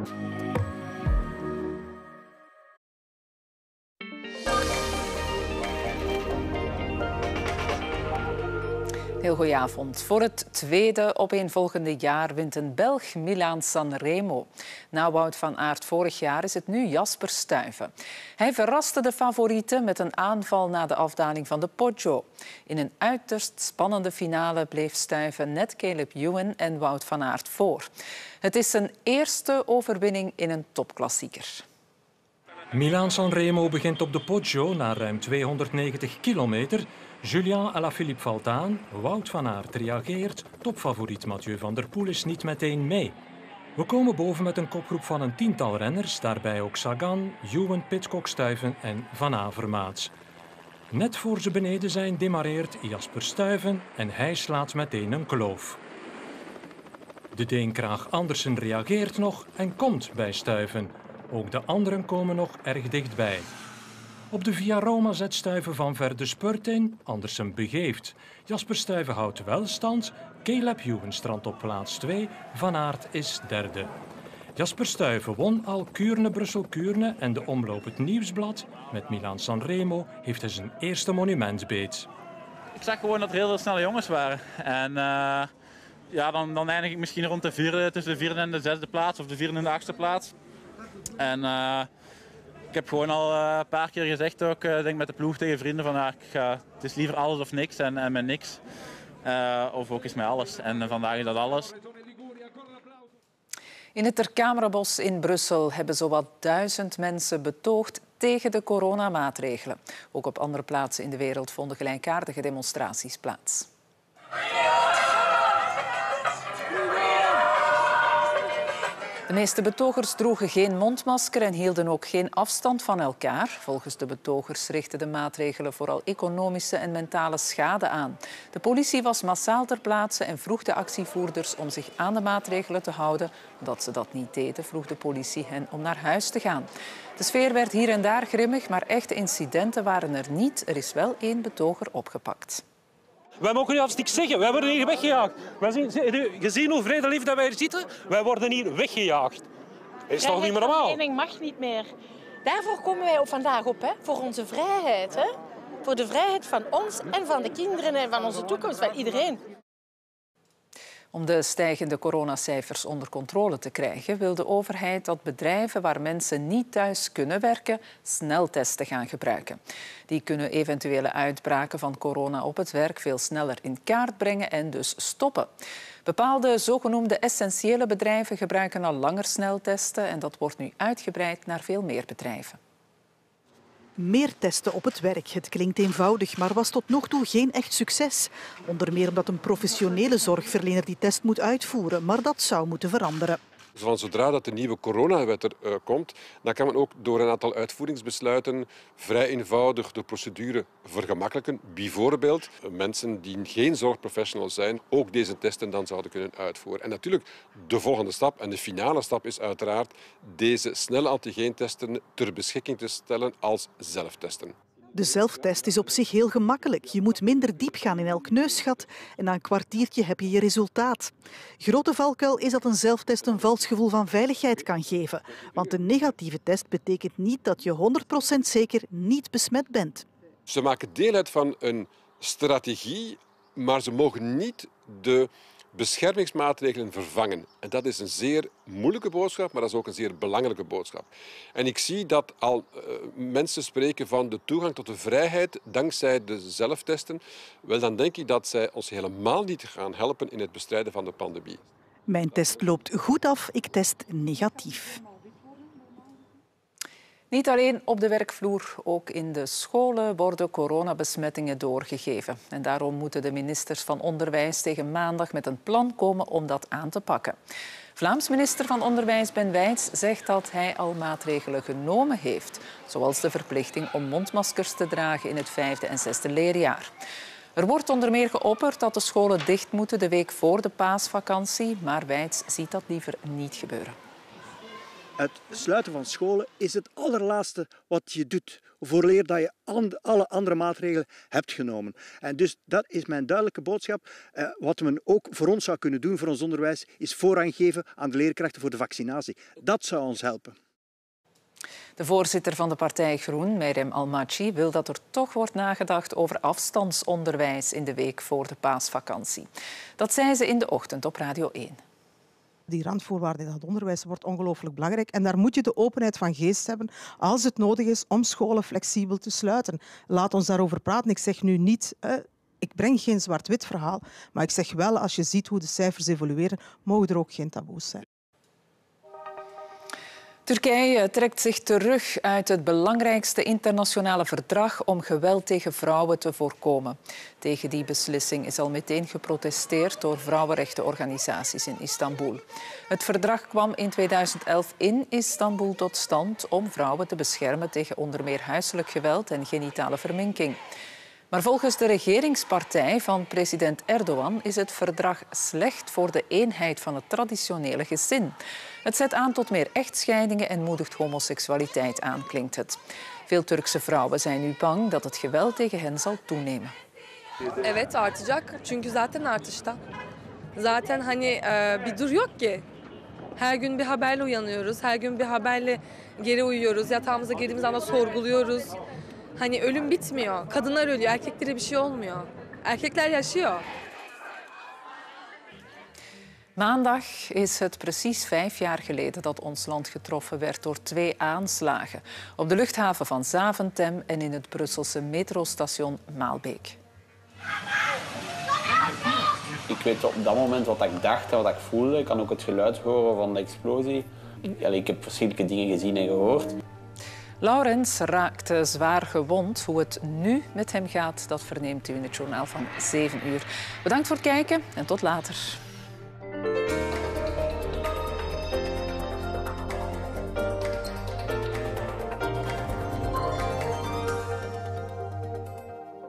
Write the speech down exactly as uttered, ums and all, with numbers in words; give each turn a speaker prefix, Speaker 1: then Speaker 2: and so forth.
Speaker 1: Heel goedenavond. Voor het tweede opeenvolgende jaar wint een Belg Milaan-San Remo. Na Wout van Aert vorig jaar is het nu Jasper Stuyven. Hij verraste de favorieten met een aanval na de afdaling van de Poggio. In een uiterst spannende finale bleef Stuyven net Caleb Ewan en Wout van Aert voor. Het is zijn eerste overwinning in een topklassieker.
Speaker 2: Milaan-San Remo begint op de Poggio na ruim tweehonderdnegentig kilometer. Julien Alaphilippe valt aan, Wout van Aert reageert, topfavoriet Mathieu van der Poel is niet meteen mee. We komen boven met een kopgroep van een tiental renners, daarbij ook Sagan, Ewan, Pidcock, Stuyven en Van Avermaat. Net voor ze beneden zijn demareert Jasper Stuyven en hij slaat meteen een kloof. De Deen Kragh Andersen reageert nog en komt bij Stuyven. Ook de anderen komen nog erg dichtbij. Op de Via Roma zet Stuyven van ver de spurt in, Andersen begeeft. Jasper Stuyven houdt wel stand, Caleb Ewan strandt op plaats twee, Van Aert is derde. Jasper Stuyven won al Kuurne-Brussel-Kuurne en de omloop het Nieuwsblad. Met Milaan-San Remo heeft hij zijn eerste monumentbeet.
Speaker 3: Ik zag gewoon dat er heel, heel snelle jongens waren. En uh, ja, dan, dan eindig ik misschien rond de vierde, tussen de vierde en de zesde plaats of de vierde en de achtste plaats. En uh, ik heb gewoon al uh, een paar keer gezegd, ook, uh, denk met de ploeg tegen vrienden, van, uh, ik ga, het is liever alles of niks en, en met niks. Uh, of ook is met alles. En uh, vandaag is dat alles.
Speaker 1: In het Ter Kamerenbos in Brussel hebben zowat duizend mensen betoogd tegen de coronamaatregelen. Ook op andere plaatsen in de wereld vonden gelijkaardige demonstraties plaats. De meeste betogers droegen geen mondmasker en hielden ook geen afstand van elkaar. Volgens de betogers richtten de maatregelen vooral economische en mentale schade aan. De politie was massaal ter plaatse en vroeg de actievoerders om zich aan de maatregelen te houden. Omdat ze dat niet deden, vroeg de politie hen om naar huis te gaan. De sfeer werd hier en daar grimmig, maar echte incidenten waren er niet. Er is wel één betoger opgepakt.
Speaker 4: Wij mogen niet als niks zeggen. Wij worden hier weggejaagd. Wij zien, gezien hoe vredelief dat wij hier zitten, wij worden hier weggejaagd. Dat is toch niet meer normaal?
Speaker 5: Vrijheid van mening mag niet meer. Daarvoor komen wij ook vandaag op, hè? Voor onze vrijheid. Hè? Voor de vrijheid van ons en van de kinderen en van onze toekomst, van iedereen.
Speaker 1: Om de stijgende coronacijfers onder controle te krijgen, wil de overheid dat bedrijven waar mensen niet thuis kunnen werken, sneltesten gaan gebruiken. Die kunnen eventuele uitbraken van corona op het werk veel sneller in kaart brengen en dus stoppen. Bepaalde zogenoemde essentiële bedrijven gebruiken al langer sneltesten en dat wordt nu uitgebreid naar veel meer bedrijven.
Speaker 6: Meer testen op het werk. Het klinkt eenvoudig, maar was tot nog toe geen echt succes. Onder meer omdat een professionele zorgverlener die test moet uitvoeren. Maar dat zou moeten veranderen.
Speaker 7: Van zodra dat de nieuwe coronawet er uh, komt, dan kan men ook door een aantal uitvoeringsbesluiten vrij eenvoudig de procedure vergemakkelijken. Bijvoorbeeld mensen die geen zorgprofessional zijn ook deze testen dan zouden kunnen uitvoeren. En natuurlijk, de volgende stap en de finale stap is uiteraard deze snelle antigeentesten ter beschikking te stellen als zelftesten.
Speaker 6: De zelftest is op zich heel gemakkelijk. Je moet minder diep gaan in elk neusgat en na een kwartiertje heb je je resultaat. Grote valkuil is dat een zelftest een vals gevoel van veiligheid kan geven. Want een negatieve test betekent niet dat je honderd procent zeker niet besmet bent.
Speaker 7: Ze maken deel uit van een strategie, maar ze mogen niet de beschermingsmaatregelen vervangen. En dat is een zeer moeilijke boodschap, maar dat is ook een zeer belangrijke boodschap. En ik zie dat al uh, mensen spreken van de toegang tot de vrijheid dankzij de zelftesten. Wel, dan denk ik dat zij ons helemaal niet gaan helpen in het bestrijden van de pandemie.
Speaker 6: Mijn test loopt goed af, ik test negatief.
Speaker 1: Niet alleen op de werkvloer, ook in de scholen worden coronabesmettingen doorgegeven. En daarom moeten de ministers van Onderwijs tegen maandag met een plan komen om dat aan te pakken. Vlaams minister van Onderwijs Ben Wijts zegt dat hij al maatregelen genomen heeft, zoals de verplichting om mondmaskers te dragen in het vijfde en zesde leerjaar. Er wordt onder meer geopperd dat de scholen dicht moeten de week voor de paasvakantie, maar Wijts ziet dat liever niet gebeuren.
Speaker 8: Het sluiten van scholen is het allerlaatste wat je doet, vooraleer dat je alle andere maatregelen hebt genomen. En dus dat is mijn duidelijke boodschap. Uh, wat men ook voor ons zou kunnen doen, voor ons onderwijs, is voorrang geven aan de leerkrachten voor de vaccinatie. Dat zou ons helpen.
Speaker 1: De voorzitter van de partij Groen, Meirem Almachi, wil dat er toch wordt nagedacht over afstandsonderwijs in de week voor de paasvakantie. Dat zei ze in de ochtend op Radio één.
Speaker 9: Die randvoorwaarden in het onderwijs wordt ongelooflijk belangrijk. En daar moet je de openheid van geest hebben als het nodig is om scholen flexibel te sluiten. Laat ons daarover praten. Ik zeg nu niet... Eh, ik breng geen zwart-wit verhaal, maar ik zeg wel, als je ziet hoe de cijfers evolueren, mogen er ook geen taboes zijn.
Speaker 1: Turkije trekt zich terug uit het belangrijkste internationale verdrag om geweld tegen vrouwen te voorkomen. Tegen die beslissing is al meteen geprotesteerd door vrouwenrechtenorganisaties in Istanbul. Het verdrag kwam in tweeduizend elf in Istanbul tot stand om vrouwen te beschermen tegen onder meer huiselijk geweld en genitale verminking. Maar volgens de regeringspartij van president Erdogan is het verdrag slecht voor de eenheid van het traditionele gezin. Het zet aan tot meer echtscheidingen en moedigt homoseksualiteit aan, klinkt het. Veel Turkse vrouwen zijn nu bang dat het geweld tegen hen zal toenemen.
Speaker 10: Evet artacak çünkü zaten artışta. Zaten hani bir dur yok ki. Her gün bir haberle uyanıyoruz, her gün bir haberle geri uyuyoruz, yatağımıza girdiğimiz anda sorguluyoruz. Hani ölüm bitmiyor. Kadınlar ölüyor, erkeklere bir şey olmuyor. Erkekler yaşıyor.
Speaker 1: Maandag is het precies vijf jaar geleden dat ons land getroffen werd door twee aanslagen. Op de luchthaven van Zaventem en in het Brusselse metrostation Maalbeek.
Speaker 11: Ik weet op dat moment wat ik dacht en wat ik voelde. Ik kan ook het geluid horen van de explosie. Ik heb verschillende dingen gezien en gehoord.
Speaker 1: Laurens raakte zwaar gewond. Hoe het nu met hem gaat, dat verneemt u in het journaal van zeven uur. Bedankt voor het kijken en tot later.